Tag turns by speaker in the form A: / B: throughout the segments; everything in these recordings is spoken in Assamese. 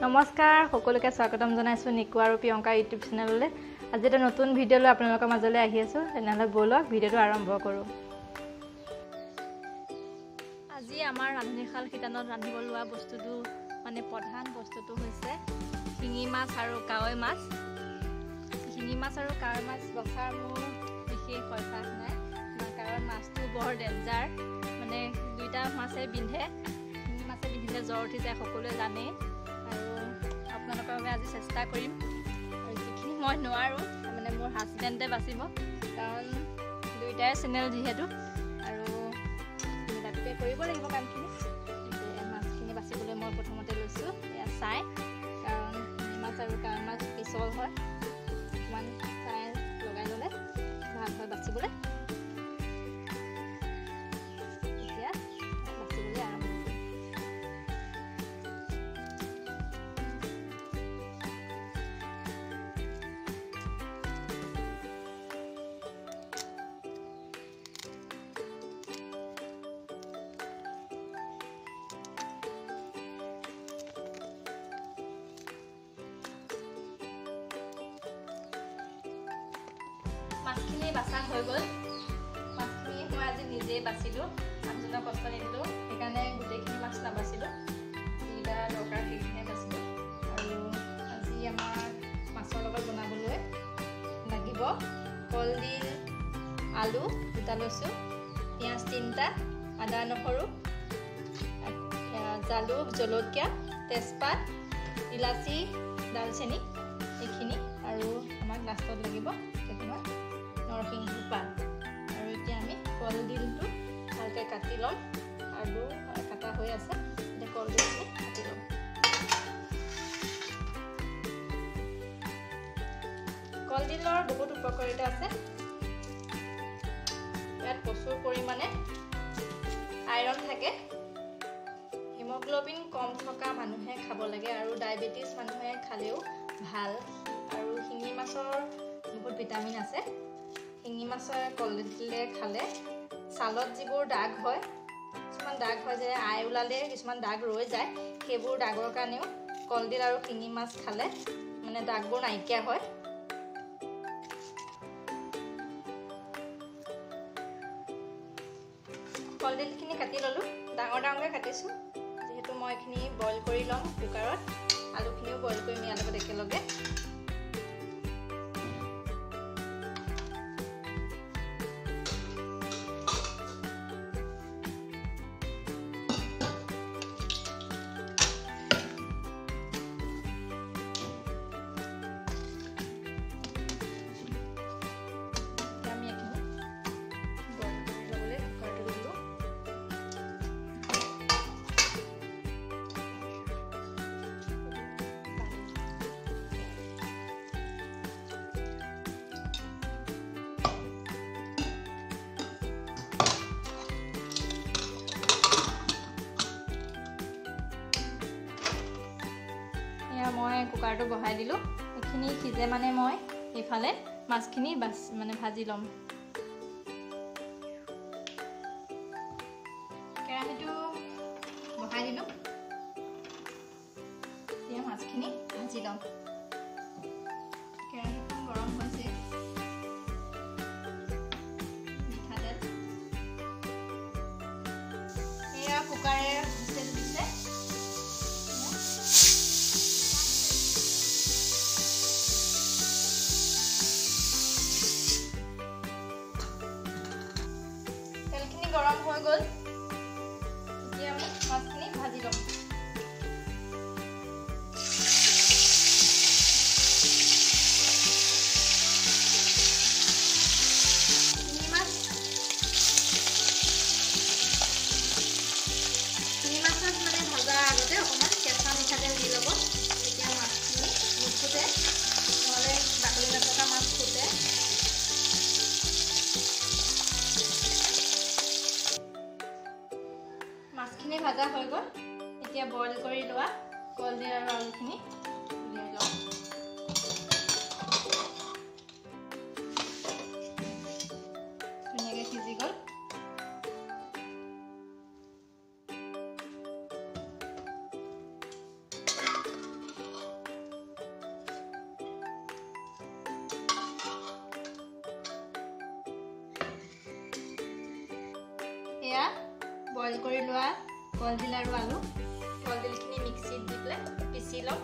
A: নমস্কাৰ সকলোকে স্বাগতম জনাইছো নিকু আৰু প্ৰিয়ংকা ইউটিউব চেনেললৈ। আজি এটা নতুন ভিডিঅ' লৈ আপোনালোকৰ মাজলৈ আহি আছো। তেনেহলে বলক ভিডিঅ'টো আৰম্ভ কৰো। আজি আমাৰ ৰান্ধনীশাল কিটানত ৰান্ধিব লোৱা বস্তুটো মানে প্ৰধান বস্তুটো হৈছে শিঙি মাছ আৰু কাৱৈ মাছ। শিঙি মাছ আৰু কাৱৈ মাছ বছাৰ মোৰ বিশেষ অভ্যাস নাই, কাৰণ মাছটো বৰ ডেঞ্জাৰ, মানে দুইটা মাছে বিন্ধে। শিঙি মাছে বিন্ধিলে জ্বৰ উঠি যায়, সকলোৱে জানে। আৰু আপোনালোকৰ বাবে আজি চেষ্টা কৰিম, আৰু যিখিনি মই নোৱাৰোঁ মানে মোৰ হাজবেণ্ডে বাচিব, কাৰণ দুইটাই চেনেল যিহেতু, আৰু মিলাটোকে কৰিব লাগিব কামখিনি। মাছখিনি বাচিবলৈ মই প্ৰথমতে লৈছোঁ এয়া চাই, কাৰণ শিঙি মাছ আৰু কাৱৈ মাছ পিছল হয়, অকণমান চাই লগাই ল'লে ভাল হয় বাচিবলৈ। এতিয়া বাচিবলৈ আৰম্ভ কৰিম। মাছখিনি বাছা হৈ গ'ল। মাছখিনি মই আজি নিজেই বাচিলোঁ, মানুহজনক কষ্ট নিদিলোঁ, সেইকাৰণে গোটেইখিনি মাছ নাবাচিলোঁ, যিকেইটা দৰকাৰ সেইখিনিহে বাচিলোঁ। আৰু আজি আমাৰ মাছৰ লগত বনাবলৈ লাগিব কলডিল, আলু দুটা লৈছোঁ, পিঁয়াজ 3টা, আদা নহৰু, জালুক, জলকীয়া, তেজপাত, ইলাচি, দালচেনি এইখিনি, আৰু আমাক লাষ্টত লাগিব কেইটামান নৰসিংহ পাত। আৰু এতিয়া আমি কলডিলটো ভালকৈ কাটি ল'ম। আলু কাটা হৈ আছে, এতিয়া কলডিলখিনি কাটি ল'ম। কলডিলৰ বহুত উপকাৰিতা আছে। ইয়াত প্ৰচুৰ পৰিমাণে আইৰণ থাকে। হিমোগ্ল'বিন কম থকা মানুহে খাব লাগে, আৰু ডায়েবেটিছ মানুহে খালেও ভাল। আৰু শিঙি মাছৰ বহুত ভিটামিন আছে। শিঙি মাছৰ কলডিলে খালে ছালত যিবোৰ দাগ হয়, কিছুমান দাগ হয় যে আই ওলালে কিছুমান দাগ ৰৈ যায়, সেইবোৰ দাগৰ কাৰণেও কলডিল আৰু শিঙি মাছ খালে মানে দাগবোৰ নাইকিয়া হয়। কলডিলখিনি কাটি ল'লোঁ, ডাঙৰ ডাঙৰকৈ কাটিছোঁ, যিহেতু মই এইখিনি বইল কৰি ল'ম কুকাৰত। আলুখিনিও বইল কৰিম ইয়াৰ লগত একেলগে। মই কুকাৰটো বহাই দিলোঁ। এইখিনি সিজে মানে মই এইফালে মাছখিনি ভাজি ল'ম। কেৰাহীটো বহাই দিলোঁ, এতিয়া মাছখিনি ভাজি ল'ম। কেৰাহীখন গৰম হৈছে, মিঠাতেল এয়া কুকাৰে হুইচেল দিছে। গৰম হৈ গ'ল, এতিয়া আমি মাছখিনি ভাজি ল'ম। শিঙি মাছত মানে ভজাৰ আগতে অকণমান কেঁচা মিঠাতেল দি ল'ব, তেতিয়া মাছখিনি নুফুটে, নহ'লে বাকলি নথকা মাছ ফুটে। মাছখিনি ভাজা হৈ গ'ল, এতিয়া বইল কৰি লোৱা কলডিল আৰু আলুখিনি উলিয়াই লওঁ। ধুনীয়াকৈ সিজি গ'ল। বইল কৰি লোৱা কলডিল আৰু আলু কলডিলখিনি মিক্সিত দি পেলাই পিচি লওঁ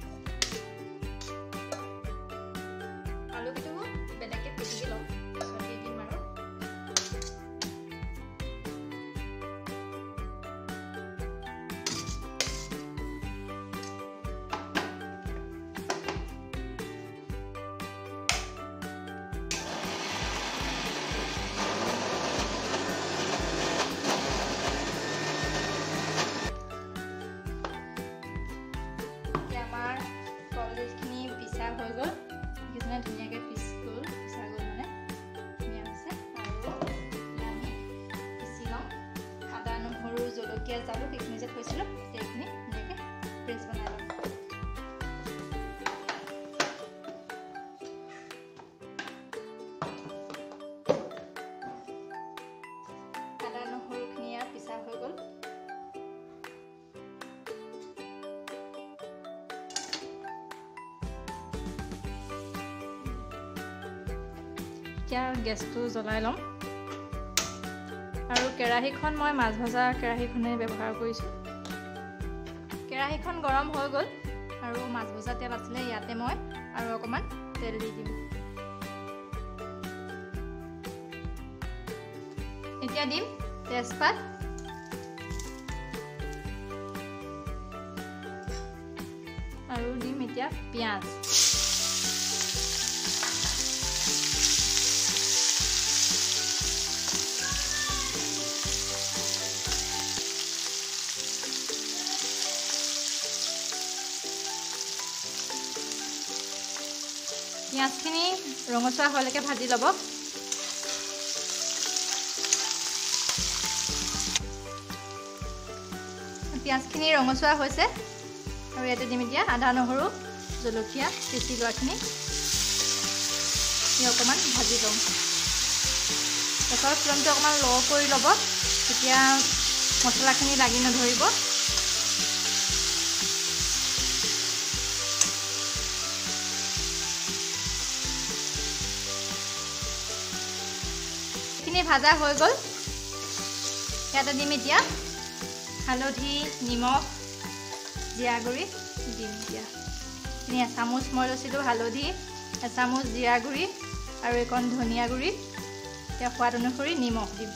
A: আলুটো বেলেগকৈ পিচি লওঁ দি দিম আৰু ধুনীয়াকৈ পিচা গ'ল মানে ধুনীয়া হৈছে আৰু আমি পিচি লওঁ আদা নহৰু জলকীয়া জালুক এইখিনি যে থৈছিলোঁ সেইখিনি ধুনীয়াকৈ পেষ্ট বনাই লওঁ আদা নহৰুখিনি আৰু পিচা হৈ গ'ল এতিয়া গেছটো জ্বলাই ল'ম আৰু কেৰাহীখন মই মাছ ভজা কেৰাহীখনে ব্যৱহাৰ কৰিছোঁ কেৰাহীখন গৰম হৈ গ'ল আৰু মাছ ভজা তেল আছিলে ইয়াতে মই আৰু অকণমান তেল দি দিম এতিয়া দিম তেজপাত আৰু দিম এতিয়া পিঁয়াজ পিঁয়াজখিনি ৰঙচুৱা হোৱালৈকে ভাজি ল'ব পিঁয়াজখিনি ৰঙচুৱা হৈছে আৰু ইয়াতে দিম এতিয়া আদা নহৰু জলকীয়া পিচি লোৱাখিনি অকণমান ভাজি লওঁ গেছৰ ফ্লেমটো অকণমান ল' কৰি ল'ব তেতিয়া মছলাখিনি লাগি নধৰিব ভাজা হৈ গ'ল ইয়াতে দিম এতিয়া হালধি নিমখ জিৰা গুড়ি দিম এতিয়া এচামুচ মই লৈছিলোঁ হালধি এচামুচ জিৰা গুড়ি আৰু একণ ধনিয়া গুড়ি এতিয়া সোৱাদ অনুসৰি নিমখ দিম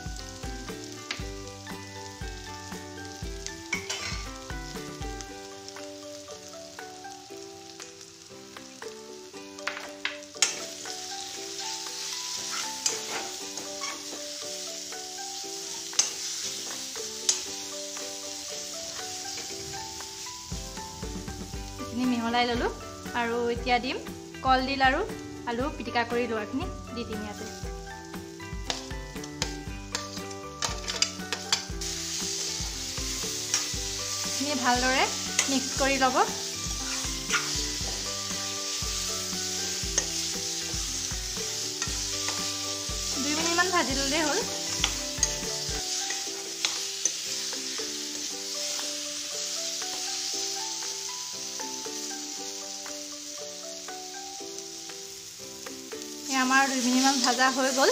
A: মিহলাই ল'লোঁ আৰু এতিয়া দিম কলডিল আৰু আলু পিটিকা কৰি লোৱাখিনি দি দিম ইয়াতে ভালদৰে মিক্স কৰি ল'ব 2 মিনিটমান ভাজি ল'লেই হ'ল আমাৰ 2 মিনিটমান ভাজা হৈ গ'ল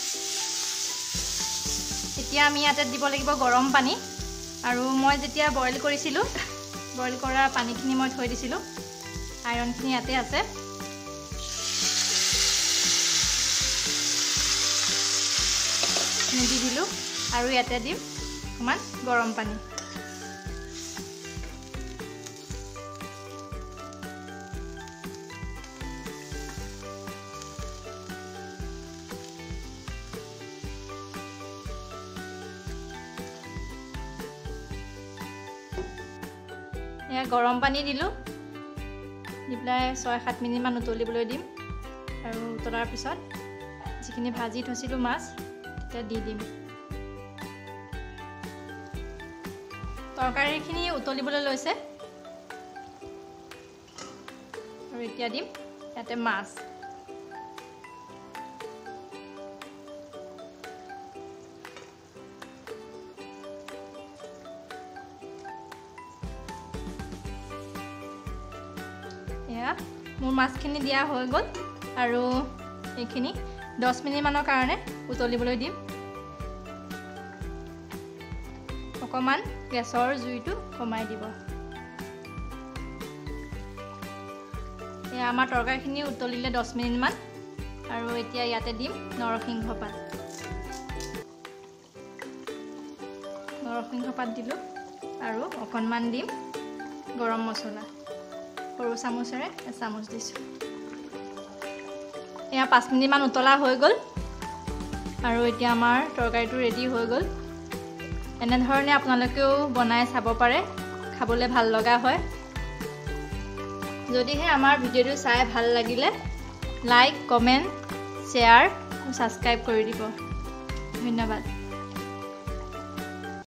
A: এতিয়া আমি ইয়াতে দিব লাগিব গৰম পানী আৰু মই যেতিয়া বইল কৰিছিলোঁ বইল কৰা পানীখিনি মই থৈ দিছিলোঁ আইৰণখিনি ইয়াতে আছে দি দিলোঁ আৰু ইয়াতে দিম অকণমান গৰম পানী গৰম পানী দিলোঁ দি পেলাই 6-7 মিনিটমান উতলিবলৈ দিম আৰু উতলাৰ পিছত যিখিনি ভাজি থৈছিলোঁ মাছ তেতিয়া দি দিম তৰকাৰীখিনি উতলিবলৈ লৈছে আৰু এতিয়া দিম ইয়াতে মাছ মোৰ মাছখিনি দিয়া হৈ গ'ল আৰু এইখিনি 10 মিনিটমানৰ কাৰণে উতলিবলৈ দিম অকণমান গেছৰ জুইটো কমাই দিব। এয়া আমাৰ তৰকাৰীখিনি উতলিলে 10 মিনিটমান আৰু এতিয়া ইয়াতে দিম নৰসিংহ পাত। নৰসিংহ পাত দিলোঁ আৰু অকণমান দিম গৰম মছলা, সৰু চামুচেৰে এচামুচ দিছোঁ। এয়া 5 মিনিটমান উতলা হৈ গ'ল আৰু এতিয়া আমাৰ তৰকাৰীটো ৰেডি হৈ গ'ল। এনেধৰণে আপোনালোকেও বনাই চাব পাৰে, খাবলৈ ভাল লগা হয়। যদিহে আমাৰ ভিডিঅ'টো চাই ভাল লাগিলে লাইক, কমেণ্ট, শ্বেয়াৰ আৰু ছাবস্ক্ৰাইব কৰি দিব। ধন্যবাদ।